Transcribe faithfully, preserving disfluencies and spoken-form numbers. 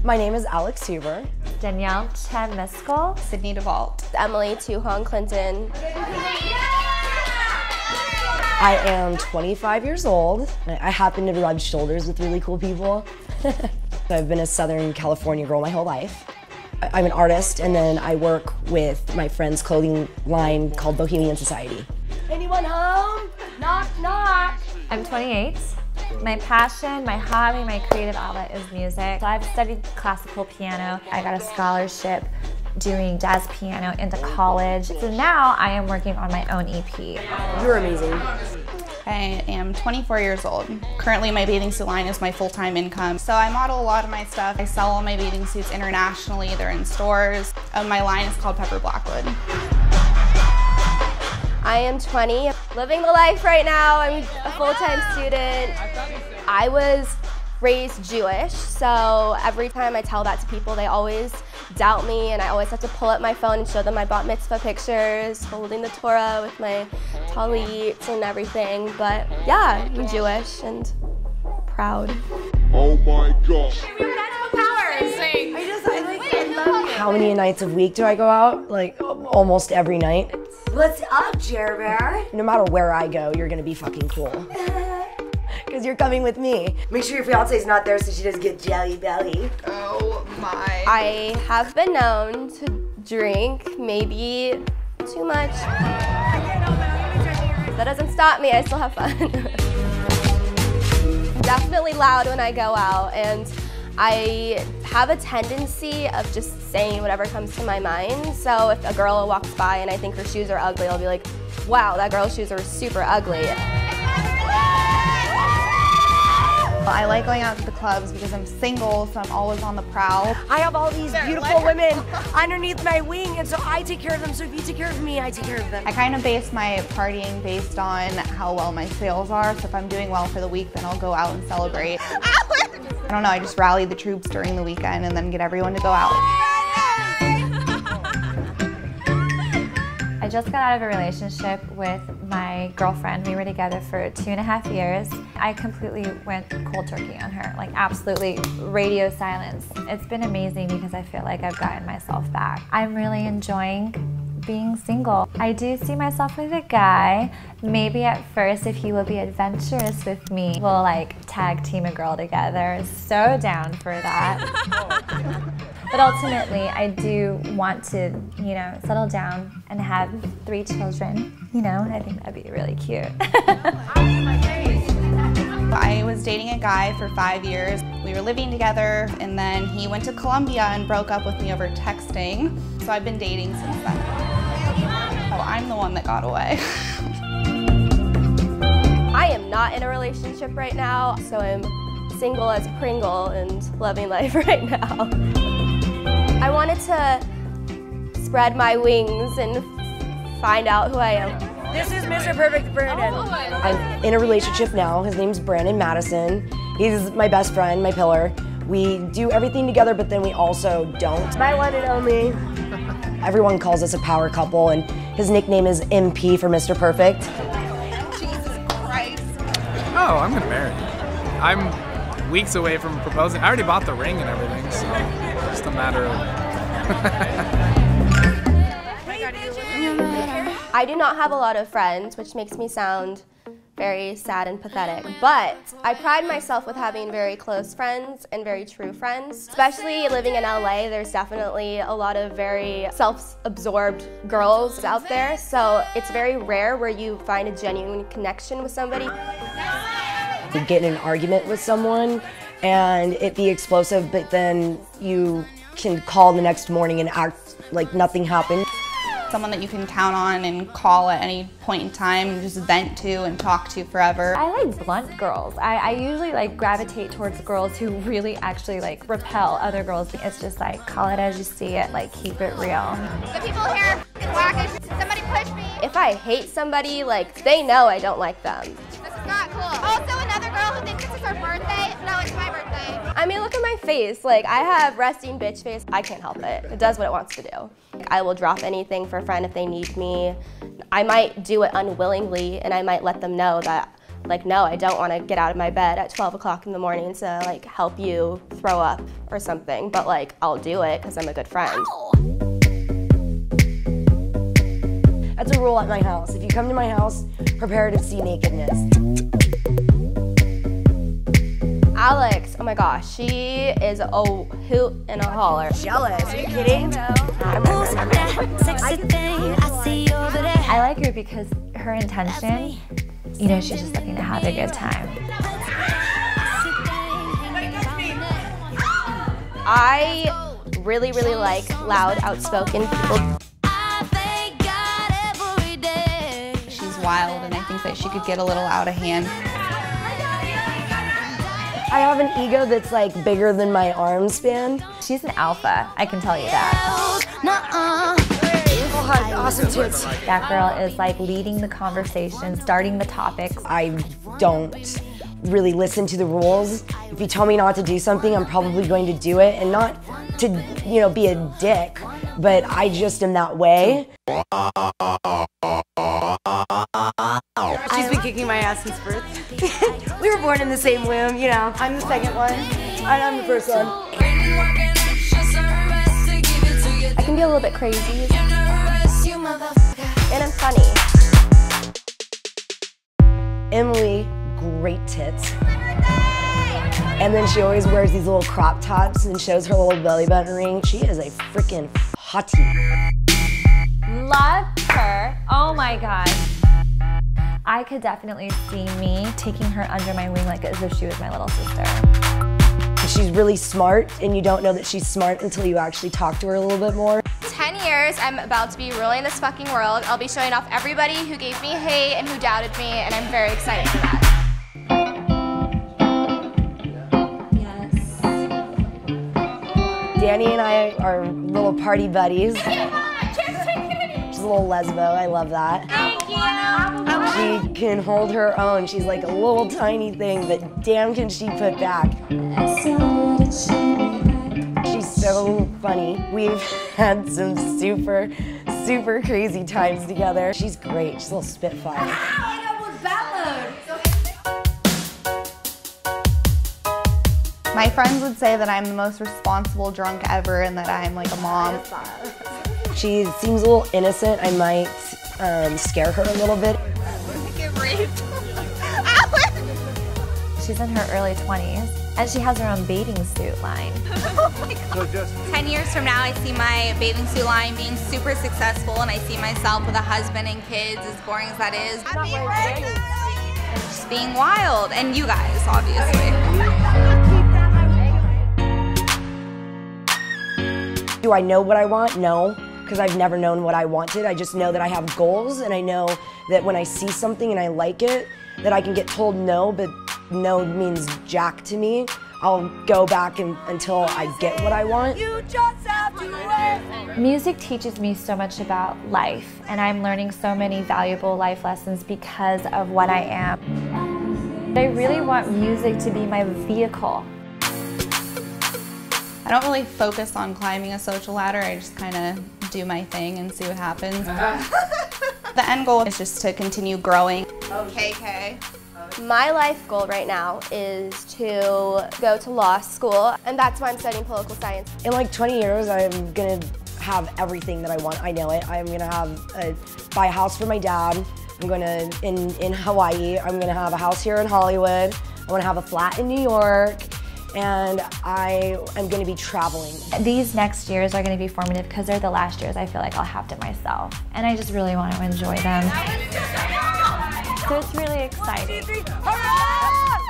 My name is Alex Huber. Danielle Chen Miskell. Sydney DeVault. Emily Tu-Hong Clinton. I am twenty-five years old. I happen to rub shoulders with really cool people. I've been a Southern California girl my whole life. I'm an artist, and then I work with my friend's clothing line called Bohemian Society. Anyone home? Knock, knock. I'm twenty-eight. My passion, my hobby, my creative outlet is music. So I've studied classical piano. I got a scholarship doing jazz piano into college. So now I am working on my own E P. You're amazing. I am twenty-four years old. Currently my bathing suit line is my full-time income. So I model a lot of my stuff. I sell all my bathing suits internationally. They're in stores. Uh, my line is called Pepper Blackwood. I am twenty, living the life right now. I'm a full-time student. I was raised Jewish, so every time I tell that to people, they always doubt me, and I always have to pull up my phone and show them my bat mitzvah pictures, holding the Torah with my talit and everything. But yeah, I'm Jewish and proud. Oh my God. How many nights a week do I go out? Like, almost every night. What's up, Jer Bear? No matter where I go, you're gonna be fucking cool. Because you're coming with me. Make sure your fiance's not there so she doesn't get jelly belly. Oh my. I have been known to drink maybe too much. That doesn't stop me, I still have fun. Definitely loud when I go out, and I have a tendency of just saying whatever comes to my mind. So if a girl walks by and I think her shoes are ugly, I'll be like, wow, that girl's shoes are super ugly. I like going out to the clubs because I'm single, so I'm always on the prowl. I have all these beautiful women underneath my wing, and so I take care of them. So if you take care of me, I take care of them. I kind of base my partying based on how well my sales are. So if I'm doing well for the week, then I'll go out and celebrate. I don't know, I just rally the troops during the weekend and then get everyone to go out. I just got out of a relationship with my girlfriend. We were together for two and a half years. I completely went cold turkey on her, like absolutely radio silence. It's been amazing because I feel like I've gotten myself back. I'm really enjoying being single. I do see myself with a guy. Maybe at first, if he will be adventurous with me, we'll like tag team a girl together. So down for that. But ultimately, I do want to, you know, settle down and have three children. You know, I think that'd be really cute. I was dating a guy for five years. We were living together, and then he went to Colombia and broke up with me over texting. So I've been dating since then. Oh, I'm the one that got away. I am not in a relationship right now, so I'm single as Pringle and loving life right now. I wanted to spread my wings and find out who I am. This is Mister Perfect Brandon. Oh, I'm in a relationship now. His name's Brandon Madison. He's my best friend, my pillar. We do everything together, but then we also don't. My one and only. Everyone calls us a power couple, and his nickname is M P for Mister Perfect. Jesus Christ. Oh, I'm gonna marry you. I'm weeks away from proposing. I already bought the ring and everything, so it's just a matter of... I do not have a lot of friends, which makes me sound very sad and pathetic, but I pride myself with having very close friends and very true friends. Especially living in L A, there's definitely a lot of very self-absorbed girls out there, so it's very rare where you find a genuine connection with somebody. You get in an argument with someone and it be explosive, but then you can call the next morning and act like nothing happened. Someone that you can count on and call at any point in time and just vent to and talk to forever. I like blunt girls. I, I usually like gravitate towards girls who really actually like repel other girls. It's just like, call it as you see it, like keep it real. The people here are whackish. Somebody push me. If I hate somebody, like, they know I don't like them. This is not cool. Also, another girl who thinks this is her birthday. No, it's my birthday. I mean, look at my face. Like, I have resting bitch face. I can't help it. It does what it wants to do. I will drop anything for a friend if they need me. I might do it unwillingly, and I might let them know that like, no, I don't want to get out of my bed at twelve o'clock in the morning to like help you throw up or something, but like, I'll do it because I'm a good friend. That's a rule at my house. If you come to my house, prepare to see nakedness. Alex, oh my gosh, she is a hoot and a holler. Jealous, are you kidding? I like her because her intention, you know, she's just looking to have a good time. I really, really like loud, outspoken people. She's wild, and I think that she could get a little out of hand. I have an ego that's like bigger than my arm span. She's an alpha, I can tell you that. Oh, awesome tits. That girl is like leading the conversation, starting the topics. I don't really listen to the rules. If you tell me not to do something, I'm probably going to do it, and not to, you know, be a dick, but I just am that way. She's been kicking my ass since birth. We were born in the same womb, you know. I'm the second one, and I'm the first one. I can be a little bit crazy, and I'm funny. Emily, great tits. And then she always wears these little crop tops and shows her little belly button ring. She is a freaking hottie. Love her. Oh my God. I could definitely see me taking her under my wing like as if she was my little sister. She's really smart, and you don't know that she's smart until you actually talk to her a little bit more. ten years, I'm about to be ruling this fucking world. I'll be showing off everybody who gave me hate and who doubted me, and I'm very excited for that. Danny and I are little party buddies. She's a little lesbo, I love that. Thank you. She can hold her own. She's like a little tiny thing, but damn can she put back. She's so funny. We've had some super, super crazy times together. She's great, she's a little spitfire. I got one bad load. My friends would say that I'm the most responsible drunk ever and that I'm like a mom. She seems a little innocent. I might um, scare her a little bit. She's in her early twenties, and she has her own bathing suit line. Oh my God. Ten years from now, I see my bathing suit line being super successful, and I see myself with a husband and kids, as boring as that is. I'm being ready. Just being wild, and you guys, obviously. Do I know what I want? No, because I've never known what I wanted. I just know that I have goals, and I know that when I see something and I like it, that I can get told no, but no means jack to me. I'll go back and, until I get what I want. You just have to wait. Music teaches me so much about life, and I'm learning so many valuable life lessons because of what I am. I really want music to be my vehicle. I don't really focus on climbing a social ladder. I just kind of do my thing and see what happens. The end goal is just to continue growing. K K. My life goal right now is to go to law school, and that's why I'm studying political science. In like twenty years, I'm gonna have everything that I want. I know it. I'm gonna have a, buy a house for my dad. I'm gonna, in, in Hawaii, I'm gonna have a house here in Hollywood. I wanna have a flat in New York. And I am going to be traveling. These next years are going to be formative because they're the last years I feel like I'll have to myself. And I just really want to enjoy them. So it's really exciting. Hurrah!